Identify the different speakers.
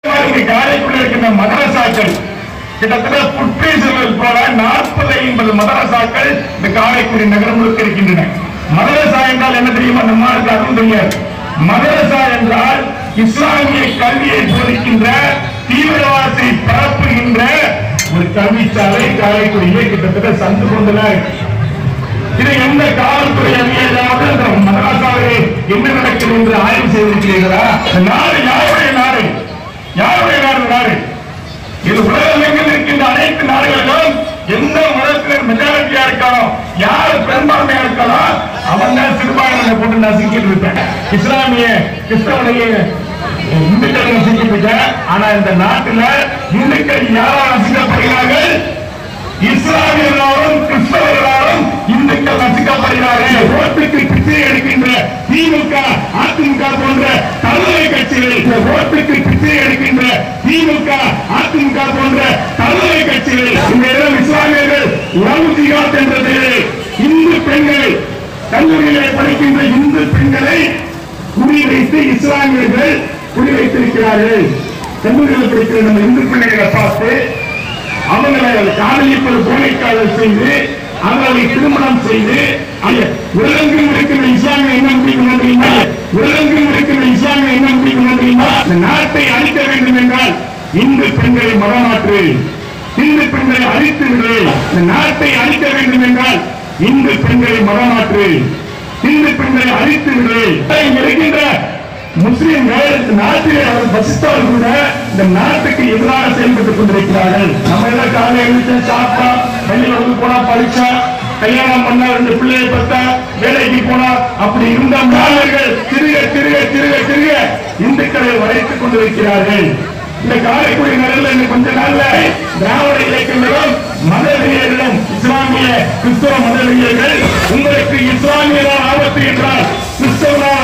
Speaker 1: காரைக்குடி இருக்கின்ற மதரசாக்கள் கிட்டத்தட்ட புற்றி செல்வது போல 40-50 மதரசாக்கள் இந்த காரைக்குடி நகரம் முழுக்க இருக்கின்றன. மதரசா என்றால் என்ன தெரியுமா? நம்மளுக்கு அதுவும் தெரியாது. மதரசா என்றால் இஸ்லாமிய கல்வியை போதிக்கின்ற தீவிரவாதத்தை பரப்புகின்ற ஒரு கல்விச்சாலை காரைக்குடியிலே கிட்டத்தட்ட சந்து கொண்டுதான் இருக்கு. இது எந்த காவல்துறை அதிகாரியாவது மதரசாவிலே என்ன நடக்கிறது என்று ஆய்வு செய்திருக்கிறீர்களா? நாடு யாருடைய நாடு? யாருடைய நாடு? இது உலகமெங்கில் இருக்கின்ற அனைத்து நாடுகளிலும் எந்த மதத்தினர் மெஜாரிட்டியா இருக்கானோ, யார் பெரும்பான்மையா இருக்கானோ அவன் தான் சிறுபான்மையை போட்டு நசுக்கிட்டு இருப்பேன். இஸ்லாமிய கிறிஸ்தவனைய இந்துக்கள் நசுக்கிட்டு இருக்க. ஆனா இந்த நாட்டில் இந்துக்கள் யாரால் நசுக்கப்படுகிறார்கள்? இஸ்லாமியர்களாலும் கிறிஸ்தவர்களாலும் இந்துக்கள் நசுக்கப்படுகிறார்கள். ஓட்டுக்கு பிச்சை எடுக்கின்ற திமுக, அதிமுக போன்ற தலைமை கட்சிகள், ஓட்டுக்கு பிச்சை எடுக்கின்ற திமுக, அதிமுக போன்ற தலைமை கட்சிகள் இந்த இடம் இஸ்லாமியர்கள் லவ் ஜிஹாத் என்ற பெயரில் இந்து பெண்கள், கல்லூரியிலே படிக்கின்ற இந்து பெண்களை குறிவைத்து இஸ்லாமியர்கள் குறிவைத்திருக்கிறார்கள். கல்லூரியில் படிக்கிற நம்ம இந்து பிள்ளைகளை பார்த்து அவங்களை காதலிப்பது போலைக்காதல் செய்து அவர்களை திருமணம் செய்து உலகெங்கும் இருக்கிற இஸ்லாமிய எண்ணம் பிடிக்கும். உலகெங்கும் இருக்கிற இஸ்லாமிய எண்ணம் பிடிக்கும். இந்த நாட்டை அழிக்க வேண்டும் என்றால் இந்து பெண்களை மதமாற்று, இந்து பெண்களை அழித்து விடு. இந்த நாட்டை அழிக்க வேண்டும் என்றால் இந்து பெண்களை மதமாற்று, இந்து பெண்களை அழித்து விடு. இங்க இருக்கின்ற முஸ்லிம்கள் நாட்டிலே அவர் வசித்தால் கூட இந்த நாட்டுக்கு எதிராக செயல்பட்டுக் கொண்டிருக்கிறார்கள். நம்ம எல்லாம் காலையில் எழுந்து சாப்பிட்டா, பள்ளியில் வந்து போனா, படிச்சா, கல்யாணம் பண்ணா, 2 பிள்ளையை பார்த்தா, வேலைக்கு போனா, அப்படி இருந்த மாணவர்கள் திருக திருக திருக திருக இந்துக்களை வளைத்துக் கொண்டிருக்கிறார்கள். இந்த காரைக்குடி நகரில் கொஞ்ச நாள்ல திராவிட இயக்கங்களும் மதவெறியர்களும் இஸ்லாமிய கிறிஸ்தவ மதவெறியர்கள் உங்களுக்கு இஸ்லாமியரால் ஆபத்து என்றால் கிறிஸ்தவனால்